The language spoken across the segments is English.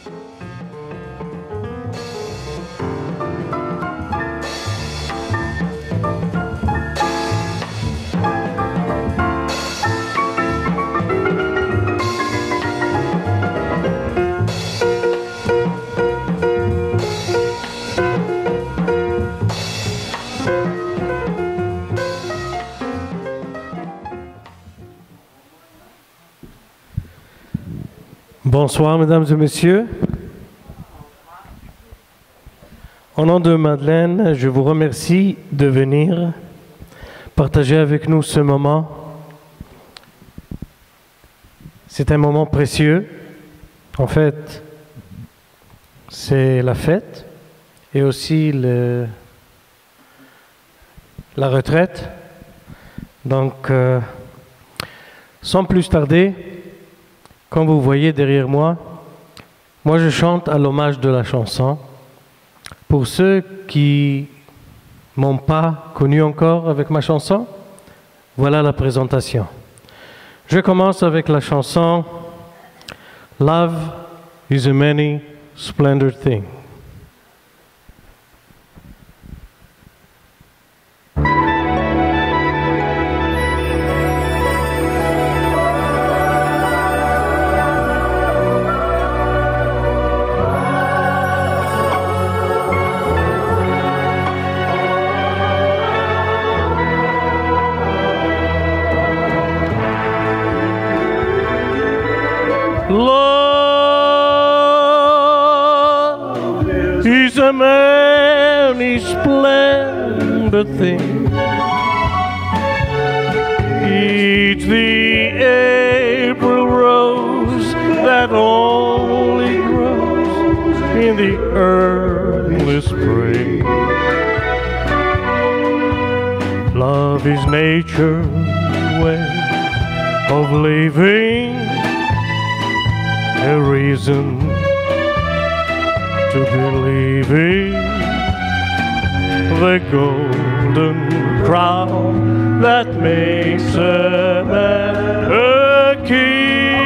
Bonsoir, mesdames et messieurs. Au nom de Madeleine, je vous remercie de venir partager avec nous ce moment. C'est un moment précieux. En fait, c'est la fête et aussi la retraite. Donc, sans plus tarder, comme vous voyez derrière moi, je chante à l'hommage de la chanson. Pour ceux qui m'ont pas connu encore avec ma chanson, voilà la présentation. Je commence avec la chanson Love is a many splendid thing. Love is a many splendid thing. It's the April rose that only grows in the early spring. Love is nature's way of living, a reason to believe in the golden crown that makes a man a king.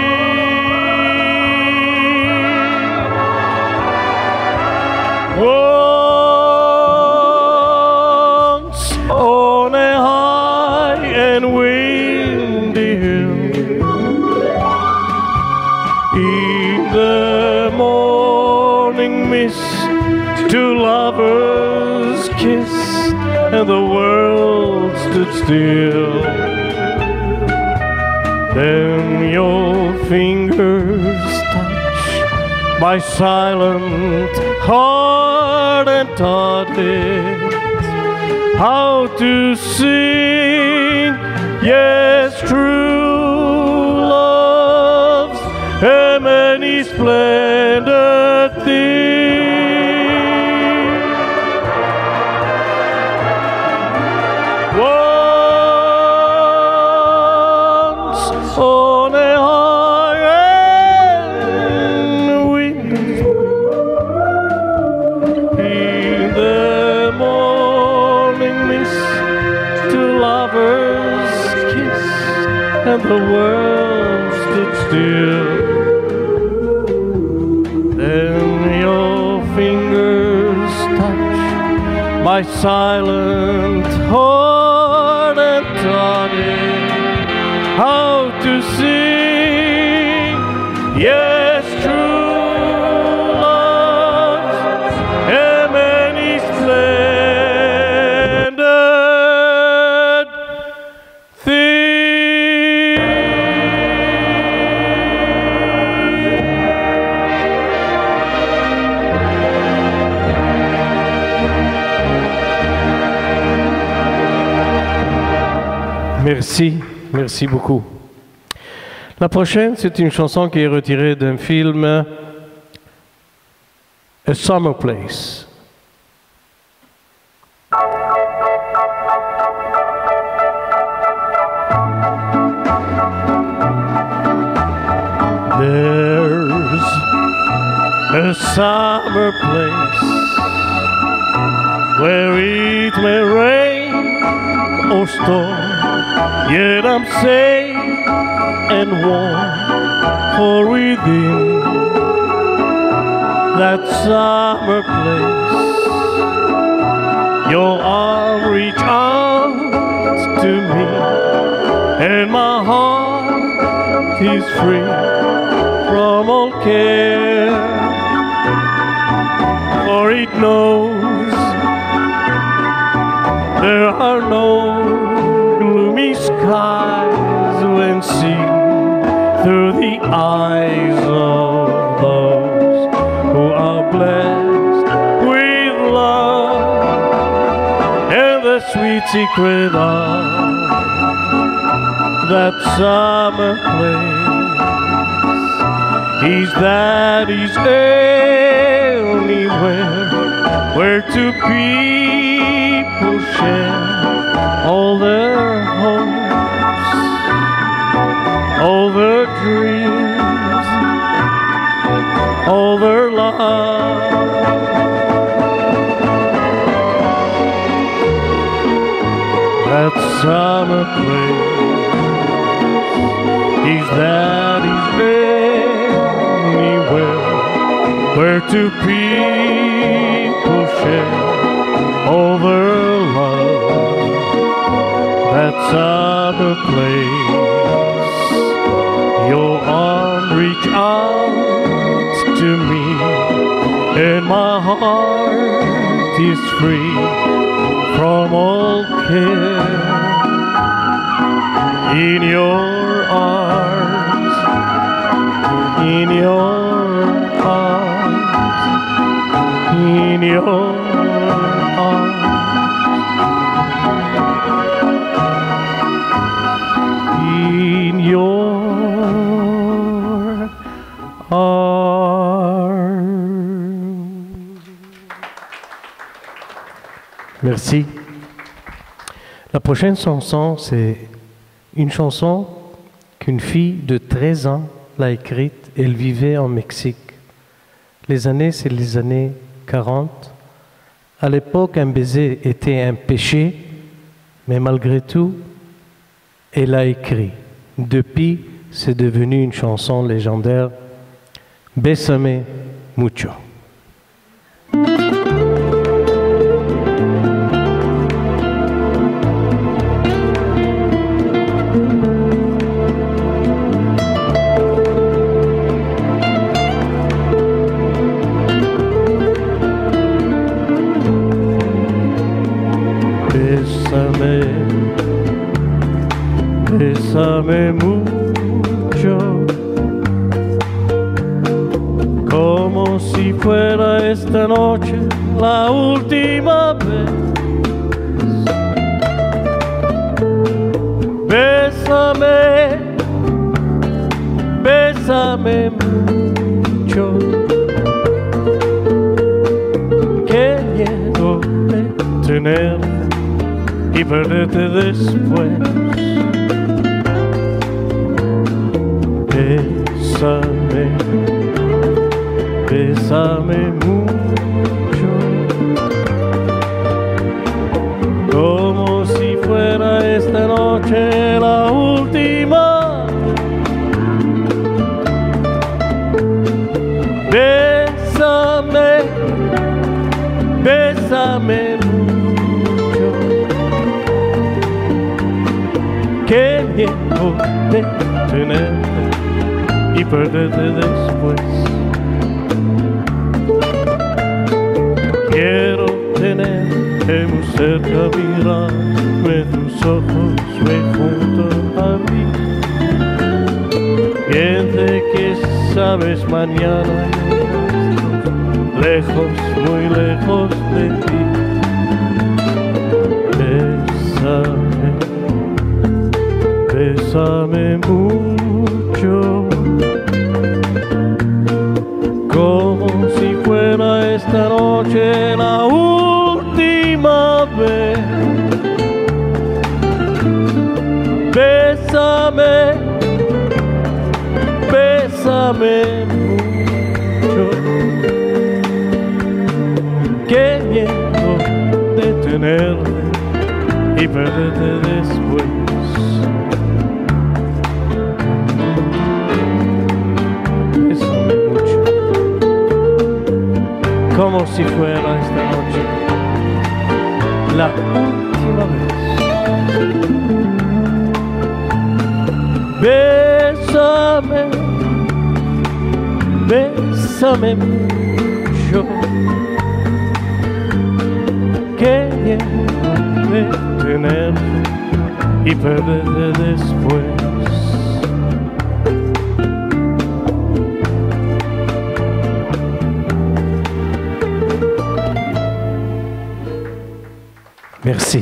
Once on a high and windy hill, in the morning mist, two lovers kissed and the world stood still. Then your fingers touched my silent heart and taught it how to sing. Yes, true love's a many splendid thing. Once on a high and windy, in the morning mist, two lovers kissed and the world stood still. Then your fingers touch my silent heart and taught it how to sing. Yes, true love, a many splendid thing. Merci, merci beaucoup. La prochaine, c'est une chanson qui est retirée d'un film A Summer Place. There's a summer place where it may rain or storm, yet I'm safe and warm, for within that summer place. Your arm reach out to me, and my heart is free from all care, for it knows there are no gloomy skies when seen through the eyes of those who are blessed with love, and the sweet secret of that summer place is that is anywhere where two people share all their hopes, all their dreams, all their love. That summer place is that is anywhere where two people share all their love. That summer place, your arm reach out to me, and my heart is free from all care. In your arms, in your arms, in your arms, in your arms. Merci. La prochaine chanson, c'est une chanson qu'une fille de 13 ans l'a écrite. Elle vivait en Mexique. Les années, c'est les années 40. À l'époque, un baiser était un péché, mais malgré tout, elle a écrit. Depuis, c'est devenu une chanson légendaire. Bésame mucho. Bésame mucho, como si fuera esta noche la última vez. Bésame, bésame mucho, qué miedo de tenerte y perderte después. Bésame, bésame mucho, como si fuera esta noche la última. Bésame, bésame mucho, qué miedo de tenerte y perderte después. Quiero tenerte muy cerca, mirarme tus ojos, ve junto a mí. Piense que sabes mañana lejos, muy lejos de ti. Bésame, bésame mucho, como si fuera esta noche la última vez. Bésame, bésame mucho, qué miedo de tenerte y perderte después. como si fuera esta noche la última vez. Bésame, bésame mucho, que de tener y perderte después. Merci.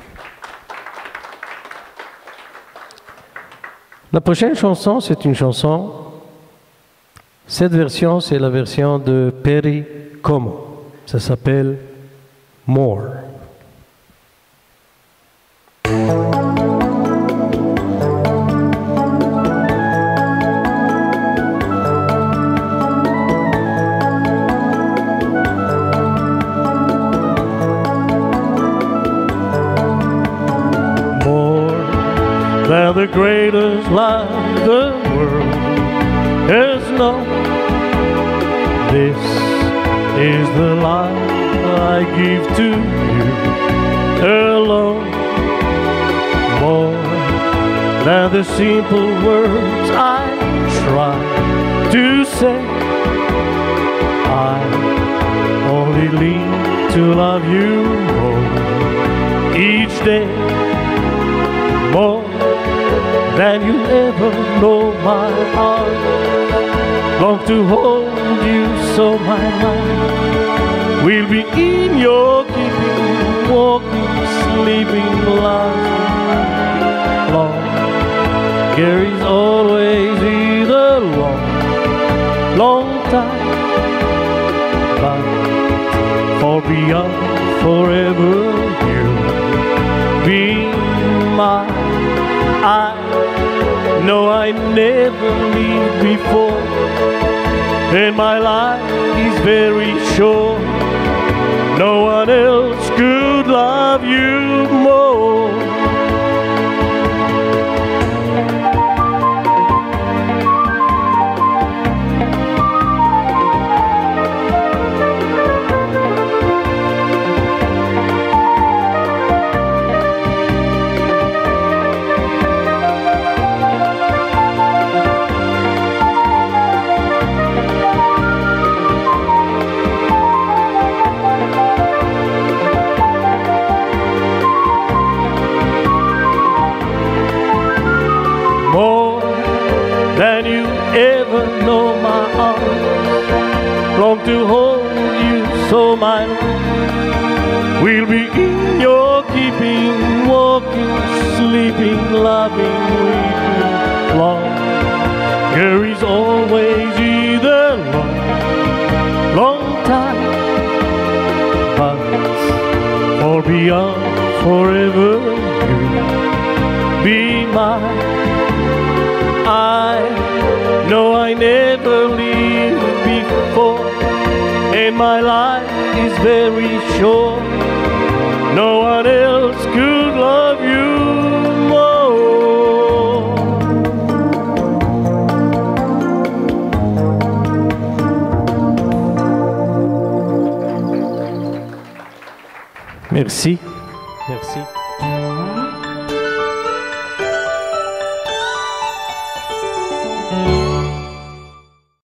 La prochaine chanson, c'est une chanson. Cette version, c'est la version de Perry Como. Ça s'appelle More. Than the greatest love the world has known. This is the life I give to you alone. More than the simple words I try to say, I only live to love you more each day. More than you ever know my heart. Long to hold you so my life will be in your keeping, walking, sleeping, laughing, long. There is always either long, long time, but for beyond forever you'll be mine. I know I never lived before, and my life is very short. No one else could love you more. More than you ever know my arms long to hold you so my life will be in your keeping, walking, sleeping, loving, weeping, long. There is always either long, long time, but or beyond forever you be mine. I know I never lived before, and my life is very short. No one else could love you more. Merci. Merci.